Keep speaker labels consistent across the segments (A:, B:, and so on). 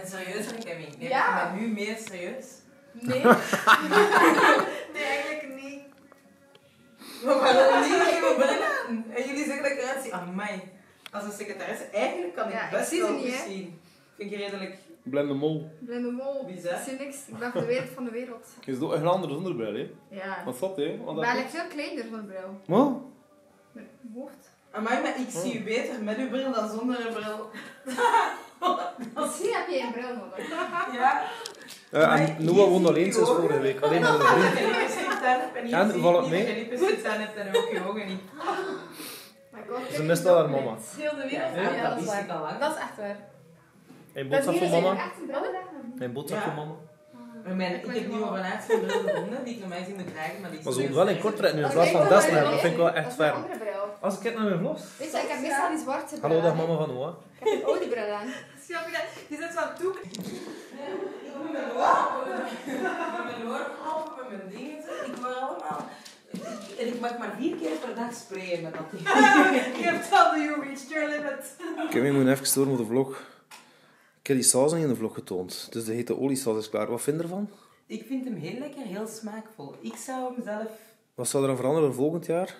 A: En serieus, Kevin? Neem
B: Ja.
A: je me nu meer serieus?
B: Nee. Nee, eigenlijk niet.
A: Maar waarom niet? Ik heb mijn bril aan. En jullie zeggen dat ik eruit zie. Amai. Als een secretaresse, eigenlijk kan ik
B: Ja, ik
A: best
B: zie ze
A: wel
B: niet,
A: goed
B: hè.
A: zien. Vind ik redelijk...
C: Blinde mol.
B: Blinde mol.
A: Wie is dat?
B: Ik zie niks. Ik ben van de wereld van de wereld.
C: Je is ook een andere zonder bril, hè?
B: Ja.
C: Wat is dat, hè?
B: Ik ben eigenlijk veel kleiner van de bril.
C: Wat?
B: Met mijn hoofd.
A: Amai, maar ik zie u beter met uw bril dan zonder een bril.
B: Misschien heb je een bril nodig.
A: Ja.
C: En Noah woont alleen sinds vorige week. Alleen met een vriend.
A: En
C: En, valt het mee?
A: Dat je lippenstift aan hebt en ook je ogen niet.
B: My God,
C: Ze mist wel haar mama.
B: Heel de wereld.
A: Ja,
B: Ja,
A: dat
B: dat is
A: wist ik
B: waar.
A: al lang.
B: Dat is echt waar.
C: Een
B: Dat
C: boodschap
B: is
C: voor mama.
B: echt een bril hebben.
C: Een boodschap
A: Ja.
C: voor mama.
A: Ik heb nu op een laatst een bril gevonden die ik normaal zien moet krijgen, maar die is
C: Maar ze moet wel in kortrek nu in plaats van
B: Dat
C: testen
B: is
C: hebben. Dat vind ik wel echt
B: Dat is een
C: ferm.
B: andere bril.
C: Als ik kijk naar mijn vlos.
B: Weet je, ik heb meestal die zwarte bril.
C: Hallo, dag
B: aan.
C: mama van Noah.
B: Ik heb een oude bril aan.
A: Snap je dat? Die zit van toek. Ik moet mijn oor helpen met mijn dingen. Ik word allemaal... En ik mag maar 4 keer per dag sprayen met dat ding. Je hebt al you reached your limit.
C: Kevin, moet even storen op de vlog. Ik heb die saus nog in de vlog getoond. Dus de hete oliesaus is klaar. Wat vind je ervan?
A: Ik vind hem heel lekker, heel smaakvol. Ik zou hem zelf...
C: Wat zou er aan veranderen volgend jaar?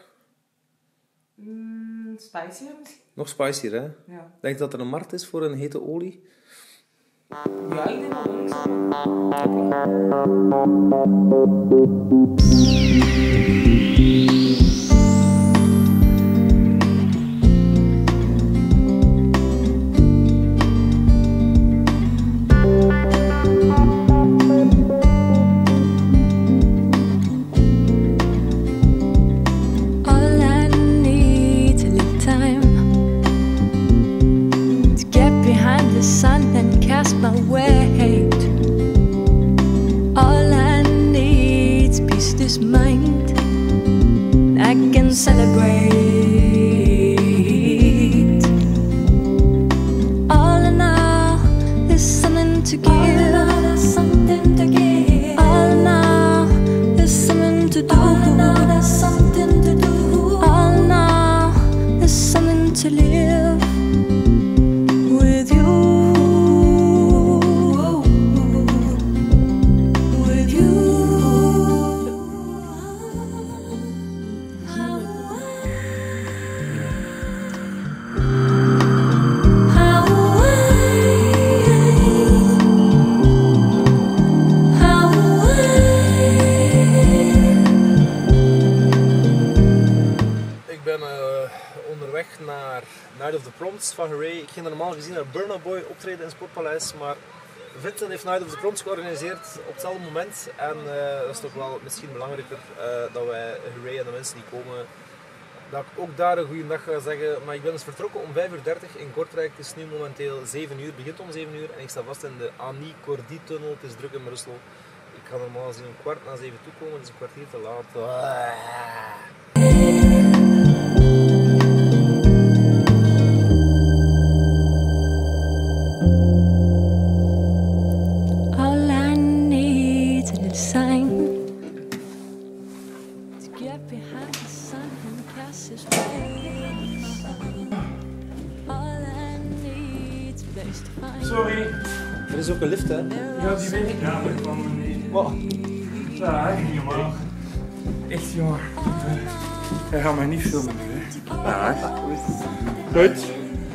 A: Spicier misschien?
C: Nog spicier, hè?
A: Ja.
C: Denk je dat er een markt is voor een hete olie?
A: Ja, ik denk wel niks.
D: All I need is a little time to get behind the sun and cast my weight. All I need is peace, this mind I can celebrate. All in all, there's something to give. All in all, there's something to do. All in all, there's something to live with you. With you.
C: Ik ben onderweg naar Night of the Proms van Hooray. Ik ging normaal gezien naar Burna Boy optreden in Sportpaleis, maar Vincent heeft Night of the Proms georganiseerd op hetzelfde moment. En dat is toch wel misschien belangrijker dat wij Hooray en de mensen die komen, dat ik ook daar een goede dag ga zeggen. Maar ik ben dus vertrokken om 5:30 in Kortrijk. Het is nu momenteel 7 uur, begint om 7 uur. En ik sta vast in de Annie-Cordy-tunnel. Het is druk in Brussel. Ik ga normaal gezien om 7:15 toekomen, dus een kwartier te laat.
D: All I need is a little sign to get behind the sun and cast his way. All I need is a place to find.
E: Sorry.
C: Er is ook een lift, hè?
E: Ja, die weet ik. Ja, maar ik kwam er niet.
C: Wat?
E: Ja, echt niet normaal. Echt jongen. Hij gaat mij niet filmen nu, hè. Ja, goed.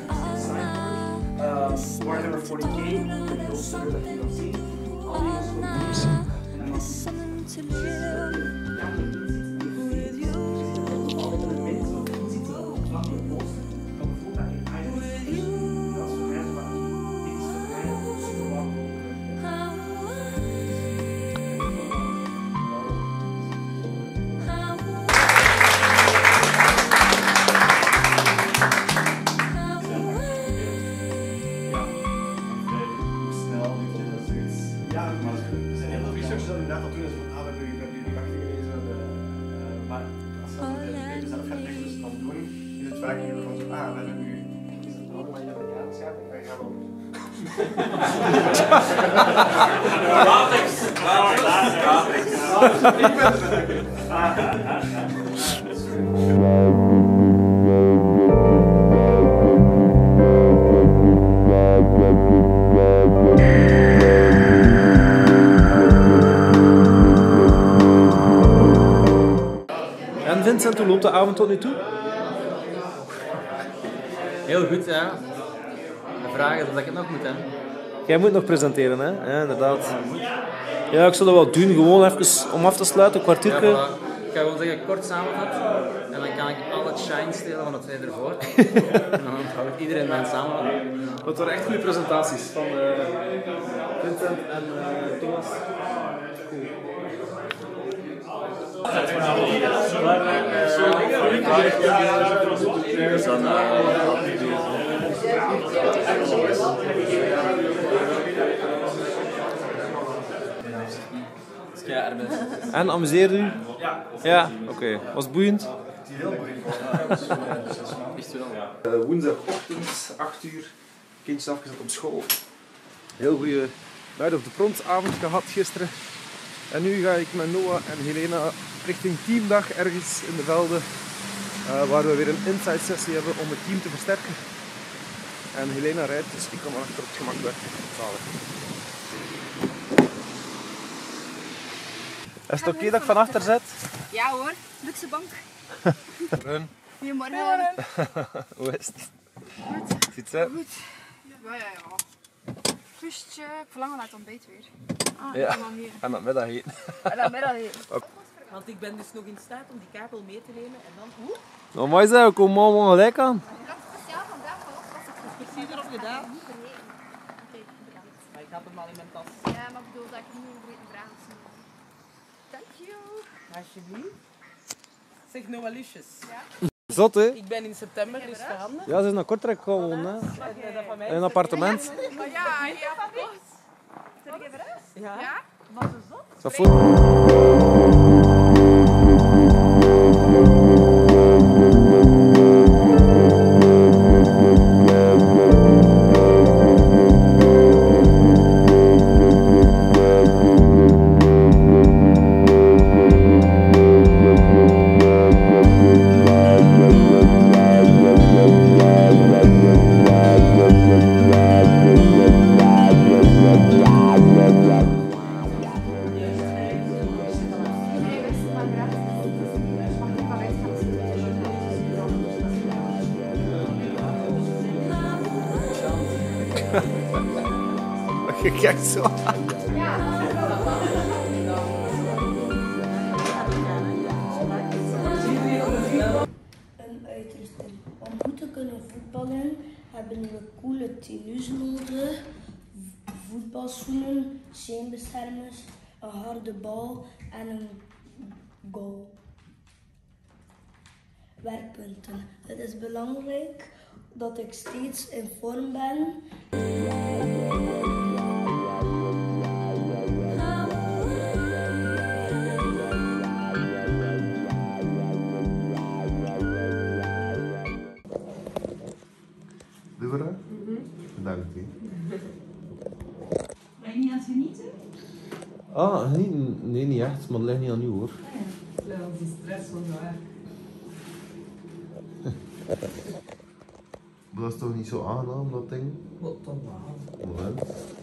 E: Warhammer 40k. De hulpstuur dat je nog ziet. Al die
D: Something to live with you.
E: latex.
C: Vincent, hoe loopt de avond tot nu toe?
F: Heel goed, ja. De vraag is of ik het nog moet, hè.
C: Jij moet nog presenteren, hè? Ja, inderdaad. Ja, ik zal dat wel doen, gewoon even om af te sluiten, een kwartiertje.
F: Ja, voilà. Ik ga gewoon zeggen, kort samenvatten. En dan kan ik al het shine stelen van de twee ervoor. En dan houdt iedereen mijn samenvatting.
C: Het waren echt goede presentaties van Vincent en Thomas. En amuseerde u? Ja. Ja, oké. Was het boeiend?
G: Heel boeiend. Echt wel. Woensdagochtend, 8 uur. Kindjes afgezet op school.
C: Heel goede Night of the Proms avond gehad gisteren. En nu ga ik met Noah en Helena richting teamdag ergens in de velden. Waar we weer een inside sessie hebben om het team te versterken. En Helena rijdt, dus ik kan maar achter op het gemak werken. Zalig. Is het oké dat ik van achter zit?
B: Ja hoor, luxe bank.
C: Run.
B: Goedemorgen.
C: Hoe is het? Goed. Ziet het?
B: Goed. Ja. Rustje, ik verlang naar het ontbijt weer.
C: Ja.
B: En dan hier.
C: En dat middag eten.
B: En dan middag hier.
A: Want ik ben dus nog in staat om die kabel mee te nemen en dan... Oeh,
C: Nou, mooi zijn, we komen allemaal gelijk aan.
B: Dat is speciaal vandaag wel.
A: precies erop gedaan.
B: Oké, bedankt.
A: Maar ik had hem al in mijn tas.
B: Ja, maar ik bedoel dat ik nu een vraag zie. Thank you.
A: Alsjeblieft. Zeg Noah Lusjes.
C: Zot, hè?
A: Ik ben in september dus veranderd.
C: Ja, ze is naar Kortrijk gewoon, hè.
A: Dat van mij
C: In een appartement.
B: Maar ja, ja, van ons. Zal ik even rust?
A: Ja.
B: Ja?
A: Wat is dat?
C: Is dat voor? Je kijkt zo aan.
H: Een uitrusting. Om goed te kunnen voetballen hebben we coole tenues nodig, voetbalschoenen, scheenbeschermers, een harde bal en een goal. Werkpunten. Het is belangrijk dat ik steeds in vorm ben.
I: Doe maar dat? Bedankt.
A: Ben je niet aan het genieten?
C: Ah, nee, niet echt, maar het ligt niet aan u hoor.
A: Ja, dat is stress van waar.
I: Maar dat is toch niet zo aangenaam, dat ding?
A: Wat dan wel?
I: Moment.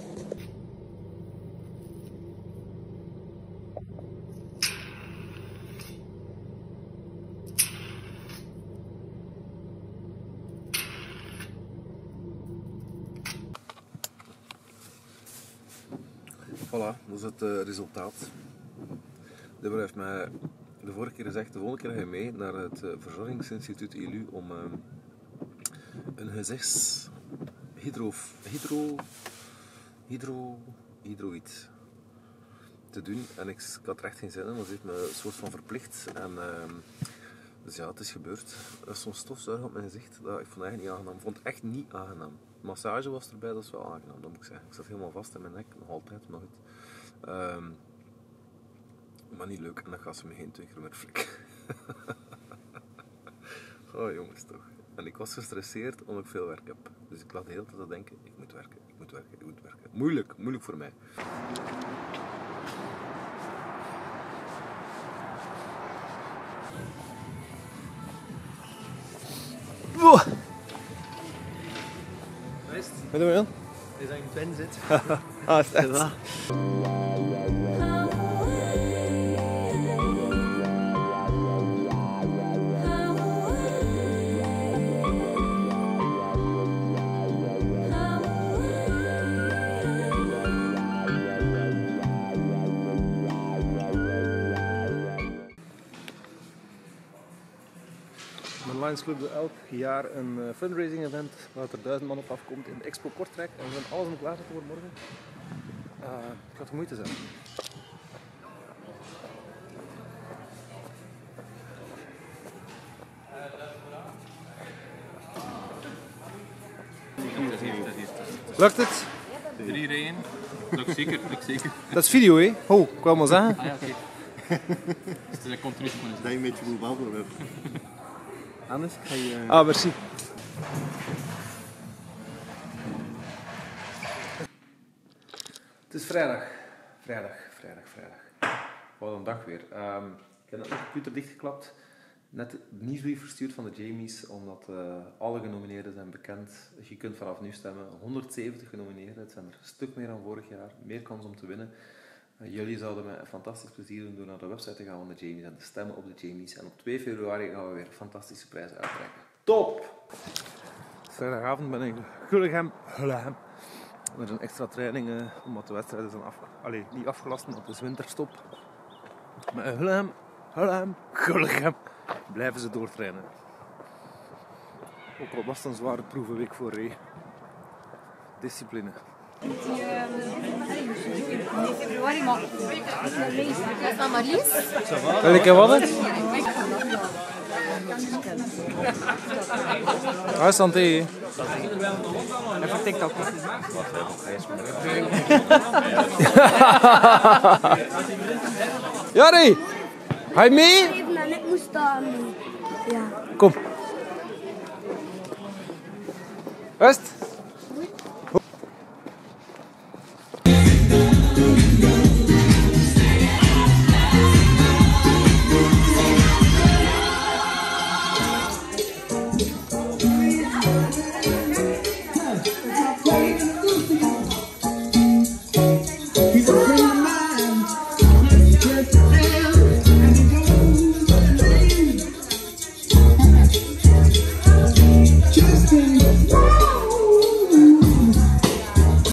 C: Voilà, dat is het resultaat. Deborah heeft mij de vorige keer gezegd, de volgende keer ga je mee naar het Verzorgingsinstituut ILU om een gezichts... hydro iets te doen. En ik had er echt geen zin in, want ze heeft me een soort van verplicht. En, dus ja, het is gebeurd. Er is zo'n stofzuiger op mijn gezicht, dat ik vond het echt niet aangenaam. Ik vond het echt niet aangenaam. De massage was erbij, dat is wel aangenaam, dat moet ik zeggen. Ik zat helemaal vast in mijn nek, nog altijd, maar goed. Maar niet leuk, en dan gaat ze me geen 2 keer meer flikken. Oh jongens toch. En ik was gestresseerd omdat ik veel werk heb. Dus ik lag de hele tijd te denken, ik moet werken. Moeilijk voor mij. Wat doe je dan?
F: Is dat in pen zit?
C: Ah, is het echt? Lions Club doet elk jaar een fundraising event waar er 1000 man op afkomt in de Expo Kortrijk. En we zijn alles om klaar te voor morgen. Het gaat de moeite zijn. Lukt het?
J: 3 rijen. Lukt zeker,
C: Dat is video, hè? Oh, ik wou maar zeggen.
J: Ah ja, oké. Dus dat komt terug van
G: Dat je een beetje moet babbelen. Anders ga je...
C: Ah, merci. Het is vrijdag. Wat een dag weer. Ik heb net mijn computer dichtgeklapt. Net het nieuwsbrief verstuurd van de Jamies, omdat alle genomineerden zijn bekend. Dus je kunt vanaf nu stemmen. 170 genomineerden, het zijn er een stuk meer dan vorig jaar. Meer kans om te winnen. Jullie zouden mij een fantastisch plezier doen door naar de website te gaan van de Jamies en te stemmen op de Jamies. En op 2 februari gaan we weer fantastische prijzen uitreiken. Top! Vrijdagavond ben ik in Gullegem. Er zijn extra trainingen, omdat de wedstrijden zijn niet afgelast, omdat het is winterstop. Maar Gullegem blijven ze doortrainen. Ook al was het een zware proevenweek voor Ray. Discipline.
B: In februari, maar dat is dan Marlies.
C: Welke wat het? Waar is Santé? Even TikTok. Jari, ga je mee?
H: Even, ik moest staan. Ja.
C: Kom. Rust.